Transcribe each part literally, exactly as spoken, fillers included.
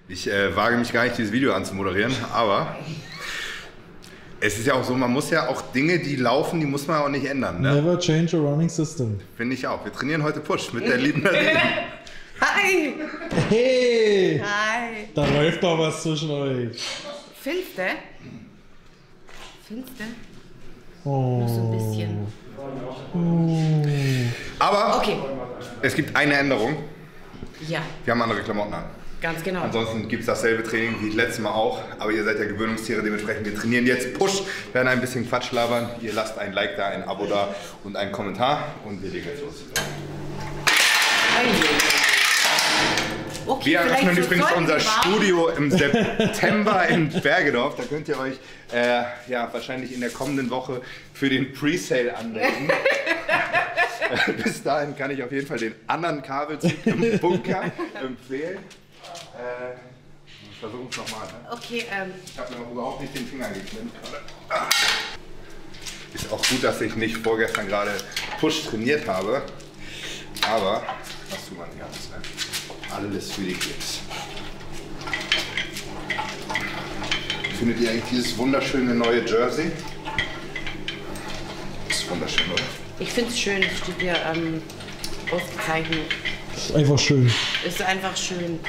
Ich äh, wage mich gar nicht, dieses Video anzumoderieren, aber es ist ja auch so, man muss ja auch Dinge, die laufen, die muss man auch nicht ändern. Ne? Never change a running system. Finde ich auch. Wir trainieren heute Push mit der lieben Nadine. Hi! Hey! Hi! Da läuft doch was zwischen euch. Findest du? Findest du? Oh. Noch so ein bisschen. Oh. Aber Okay. es gibt eine Änderung. Ja, Wir haben andere Klamotten an. ganz genau. Ansonsten gibt es dasselbe Training wie das letzte Mal auch, aber ihr seid ja Gewöhnungstiere, dementsprechend wir trainieren jetzt Push, werden ein bisschen Quatsch labern, ihr lasst ein Like da, ein Abo da und einen Kommentar und wir legen jetzt los. Okay, Wir eröffnen vielleicht übrigens sollten unser wir warten. Studio im September in Bergedorf, da könnt ihr euch äh, ja, wahrscheinlich in der kommenden Woche für den Presale anmelden. Bis dahin kann ich auf jeden Fall den anderen Kabelzug im Bunker empfehlen. Äh, ich versuche es nochmal. Ne? Okay, ähm. Ich habe mir noch überhaupt nicht den Finger geklemmt gerade. Ah. Ist auch gut, dass ich nicht vorgestern gerade Push trainiert habe. Aber was tut man nicht alles? Ne? Alles für die Klicks. Findet ihr eigentlich dieses wunderschöne neue Jersey? Das ist wunderschön, oder? Ich finde es schön, es steht hier ähm, ausgezeichnet. Ist einfach schön. Ist einfach schön.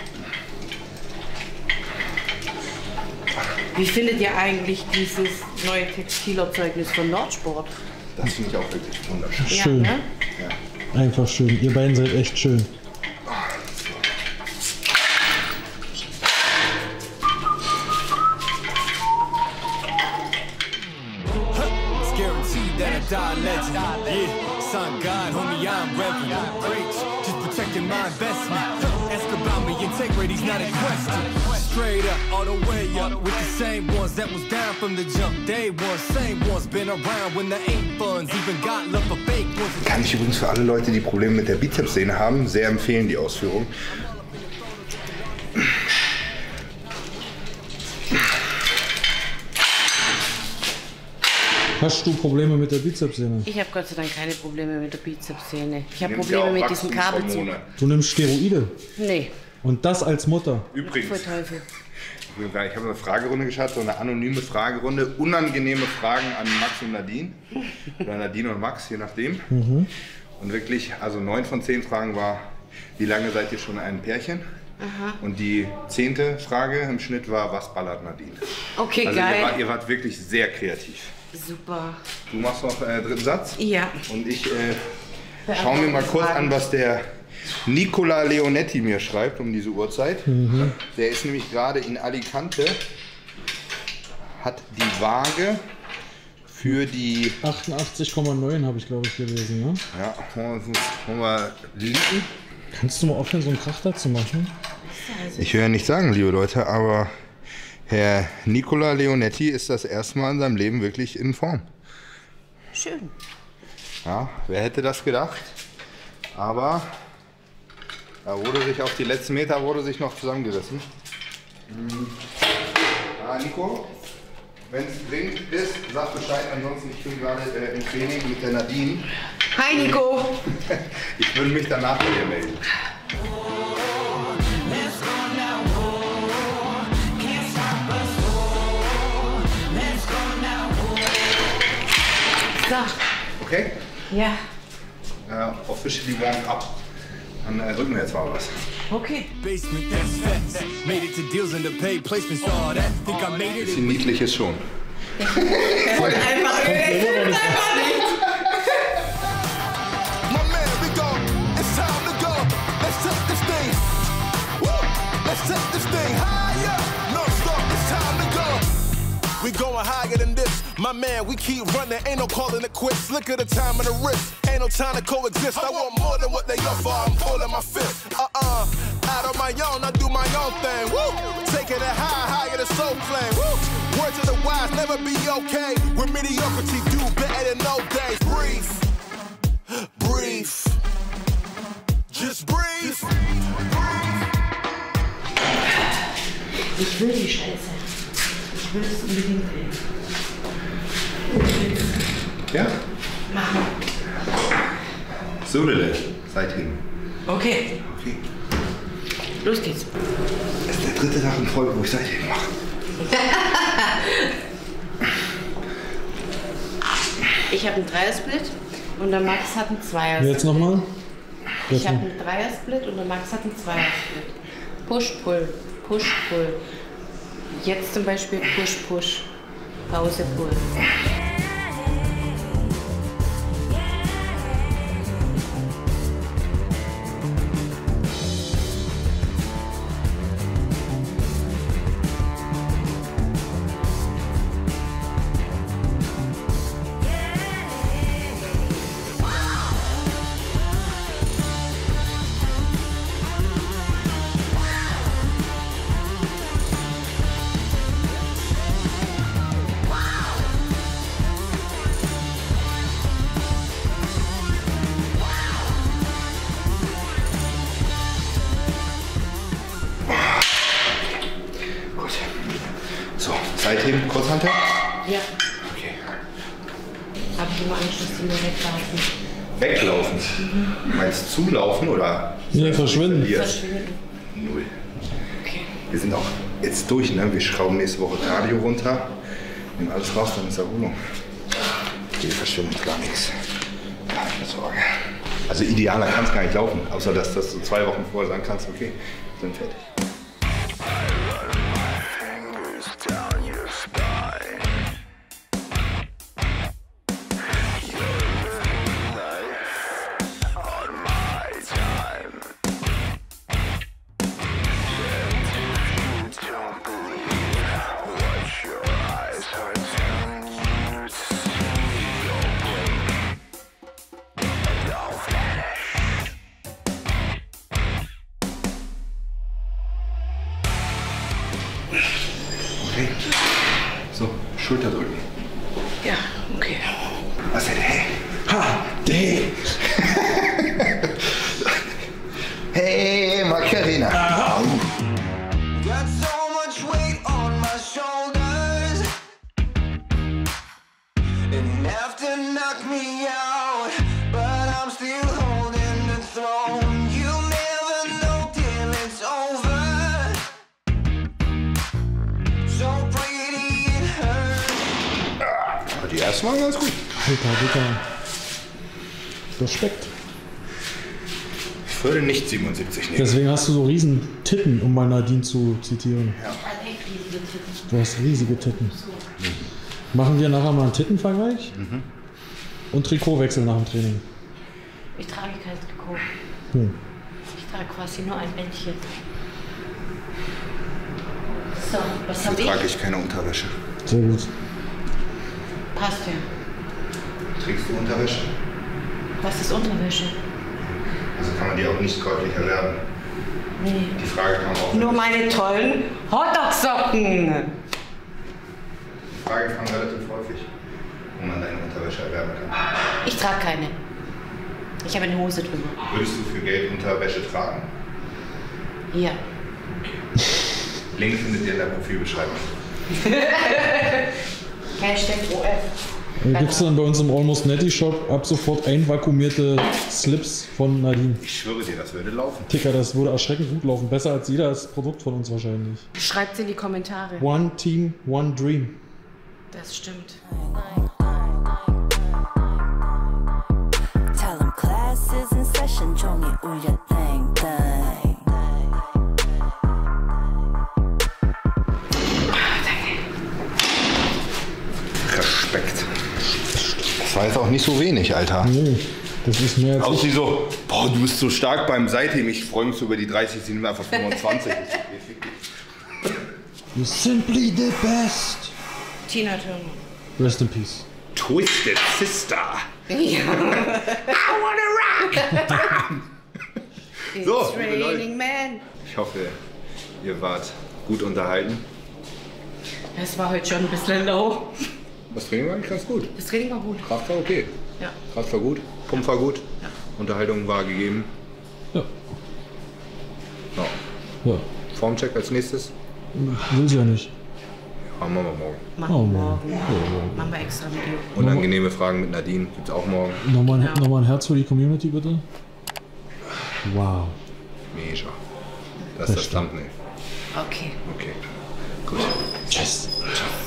Wie findet ihr eigentlich dieses neue Textilerzeugnis von Nordsport? Das finde ich auch wirklich wunderschön. Schön. Ja, ne? Ja. Einfach schön. Ihr beiden seid echt schön. Die legend, yeah, son God, homie, I'm reverend. Preach, just protecting my investment. Ask about me, integrity's not in question. Straight up, all the way up, with the same ones that was down from the jump. Day one, same ones, been around when there ain't funds, even got love for fake ones. Kann ich übrigens für alle Leute, die Probleme mit der Bizepssehne haben, sehr empfehlen, die Ausführung. Hast du Probleme mit der Bizepssehne? Ich habe Gott sei Dank keine Probleme mit der Bizepssehne. Ich habe Nimmt Probleme ja auch mit diesem Kabelzug. Wachstumshormone. Du nimmst Steroide. Nee, Und das als Mutter. Übrigens, voll Teufel. ich habe eine Fragerunde geschaut, so eine anonyme Fragerunde, unangenehme Fragen an Max und Nadine. Oder Nadine und Max, je nachdem. Mhm. Und wirklich, also neun von zehn Fragen war, wie lange seid ihr schon ein Pärchen? Aha. Und die zehnte Frage im Schnitt war, was ballert Nadine? Okay, Also geil. ihr wart, ihr wart wirklich sehr kreativ. Super. Du machst noch äh, dritten Satz. Ja. Und ich äh, schaue mir mal kurz an, was der Nicola Leonetti mir schreibt um diese Uhrzeit. Mhm. Der ist nämlich gerade in Alicante, hat die Waage für die... achtundachtzig Komma neun habe ich, glaube ich, gelesen. Ne? Ja, wollen wir liegen? Kannst du mal aufhören, so einen Krach da zu machen? Ich will ja nicht sagen, liebe Leute, aber Herr Nicola Leonetti ist das erste Mal in seinem Leben wirklich in Form. Schön. Ja, wer hätte das gedacht? Aber da wurde sich auf die letzten Meter wurde sich noch zusammengerissen. Mhm. Ah, Nico, wenn es dringend ist, sag Bescheid. Ansonsten, ich bin gerade äh, im Training mit der Nadine. Hi Nico. Ich würde mich danach bei dir melden. So. Okay? Ja. Äh, officially warmed up. Dann äh, drücken wir jetzt mal was. Okay. Basement, that's facts. Made it to deals and the paid placements, all that. Think I made it. Bisschen niedlich ist schon. Einfach, einfach nicht. My man, we go. It's time to go. Let's take this thing. Woo! Let's take this thing higher. No stop. It's time to go. We going higher than this. My man, we keep running. Ain't no calling it quits. Look at the time and the risk. Ain't no time to coexist. I want more than what they offer. I'm pulling my fist. Uh-uh. Out on my own, I do my own thing. Woo! Taking it high, higher than soul flame. Woo! Word to the wise, never be okay. With mediocrity, do better than no days. Breathe. Breathe. Just breathe. Ich will die Scheiße. Ich will es unbedingt sehen. Ja? Machen. So, Lille. Seitdem. Okay. Okay. Los geht's. Das ist der dritte Tag in Folge, wo ich Seitheben mache. Ich habe einen Dreiersplit und der Max hat einen Zweiersplit. Jetzt nochmal? Ich habe einen Dreiersplit und der Max hat einen Zweiersplit. Push, Pull, Push, Pull. Jetzt zum Beispiel Push, Push, Pause, Pull. Seitheben, Kurzhantel? Ja. Okay. Hab ich immer Angst, dass die mir weglaufen. Weglaufen? Mhm. Meinst du zulaufen oder? Nee, verschwinden. Verschwinden. Null. Okay. Wir sind auch jetzt durch, ne? Wir schrauben nächste Woche Cardio runter, nehmen alles raus, dann ist Erholung. Hier verschwindet gar nichts. Keine Sorge. Also idealer kann es gar nicht laufen, außer dass, dass du zwei Wochen vorher sagen kannst, okay, wir sind fertig. Okay. So, Schulter drücken. Ja, okay. Was denn? Hey. Ha! Hey! Hey, Macarena! Au. Got so much weight on my shoulders. Enough to knock me out, but I'm still holding the throne. You never know till it's over. So pretty it hurts. Aber die ersten waren ganz gut. Alter, Dicker. Respekt. Ich würde nicht siebenundsiebzig nehmen. Deswegen hast du so riesen Titten, um mal Nadine zu zitieren. Du hast riesige Titten. Machen wir nachher mal einen Tittenvergleich? Mhm. Und Trikotwechsel nach dem Training. Ich trage kein Trikot. Hm. Ich trage quasi nur ein Bändchen. So, was Dann habe trage ich? ich keine Unterwäsche. Sehr gut. Passt ja. Trägst du Unterwäsche? Was ist Unterwäsche? Also kann man die auch nicht käuflich erwerben. Nee. Die Frage kam auch. Nur meine tollen Hotdog-Socken. Die Frage kam relativ häufig, wo man deine Unterwäsche erwerben kann. Ich trage keine. Ich habe eine Hose drüber. Würdest du für Geld Unterwäsche tragen? Ja. Link findet ihr in der Profilbeschreibung. Hashtag O F. Gibt es dann bei uns im Almost Netty Shop ab sofort einvakuumierte Slips von Nadine? Ich schwöre dir, das würde laufen. Ticker, das würde erschreckend gut laufen. Besser als jedes Produkt von uns wahrscheinlich. Schreibt's in die Kommentare. One Team, One Dream. Das stimmt. Tell them class is in session, 종이 울려 땡 땡. Respekt. Das war jetzt auch nicht so wenig, Alter. Nee, das ist mehr als Auch ich. die so, boah, du bist so stark beim Seitheben, ich freue mich so über die dreißig, sie nehmen einfach fünfundzwanzig. You're simply the best. Tina Turner. Rest in peace. Twisted Sister. Ja. I wanna rock. It's So, liebe Leute. raining man. Ich hoffe, ihr wart gut unterhalten. Es war heute schon ein bisschen low. Das Training war eigentlich ganz gut. Das Training war gut. Kraft war okay. Ja. Kraft war gut, Pump war gut, Ja. Unterhaltung war gegeben. Ja. Ja. Ja. Formcheck als nächstes. Will sie ja nicht. Ja, machen wir morgen. Machen Oh, wir Mann. morgen. Machen wir extra Video. Unangenehme Fragen mit Nadine gibt es auch morgen. Nochmal, Ja. nochmal ein Herz für die Community, bitte. Wow. Mega. Das ist das Thumbnail. Okay. Okay. Gut. Tschüss. Ciao.